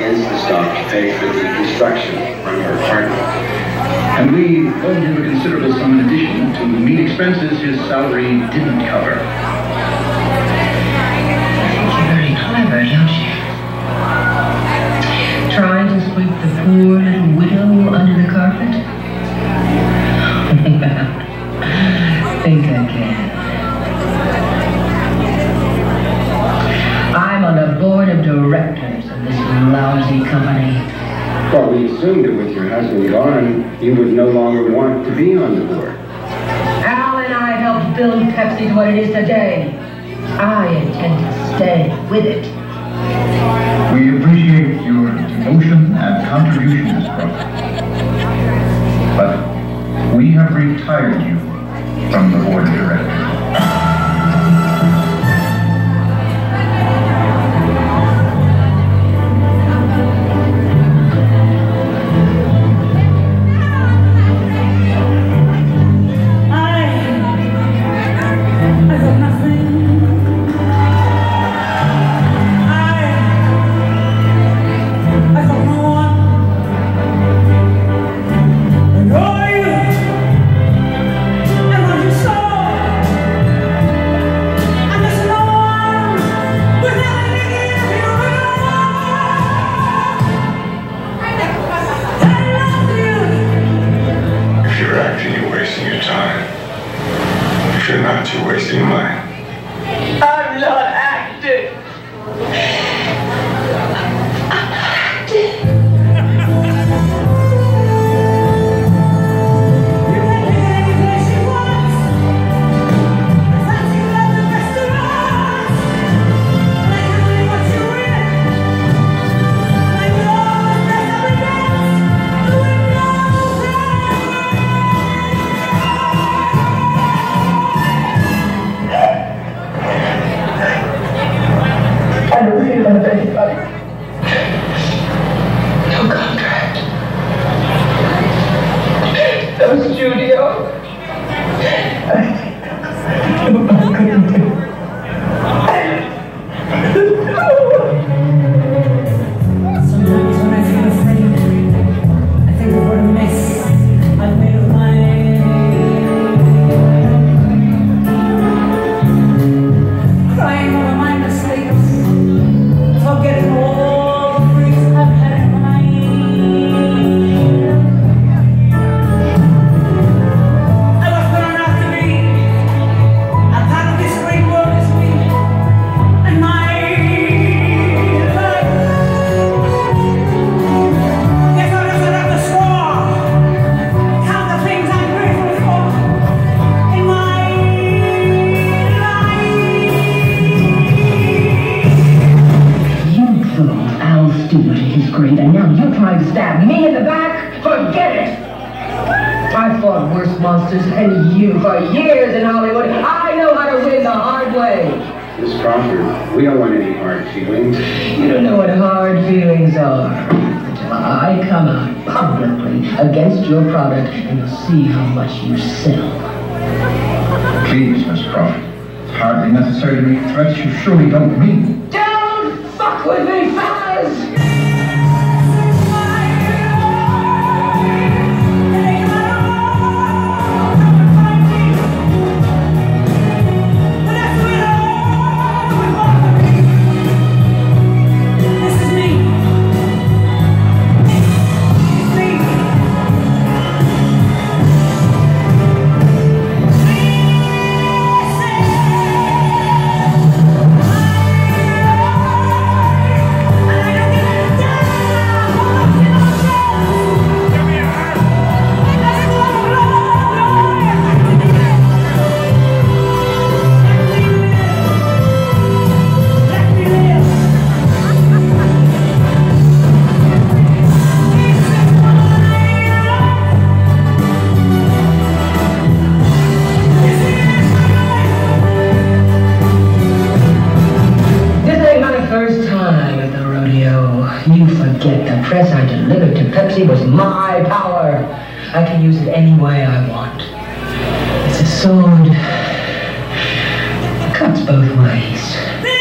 against the stock to pay for the construction from your apartment. And we owed him a considerable sum in addition to meet expenses his salary didn't cover. You're very clever, don't you? Trying to sweep the poor little widow under the carpet? Think again. I'm on the board of directors of this lousy company. Well, we assumed that with your husband gone, you would no longer want to be on the board. Al and I helped build Pepsi to what it is today. I intend to stay with it. We appreciate your devotion and contribution, Miss Crawford. But we have retired you from the board of directors. You're wasting mine. I'm not acting. No contract. No studio. I couldn't do it. Sometimes when I feel afraid, I think of what a mess I've made of my crying over my mistakes, forgetting all the freaks I've had in mind. I was born after me, a part of this great world is me, and my life. Yes, I was at the straw, count the things I'm grateful for in my You drove Al Stewart to his grave, and now you're trying to stab me in the back? Forget it! I fought worse monsters than you for years in Hollywood. I know how to win the hard way. Miss Crawford, we don't want any hard feelings. You don't know what hard feelings are until I come out publicly against your product, and you'll see how much you sell. Please, Miss Crawford. It's hardly necessary to make threats you surely don't mean. Don't fuck with me, fellas! This is me. You forget the press I delivered to Pepsi was my power. I can use it any way I want. It's a sword. Cuts both ways.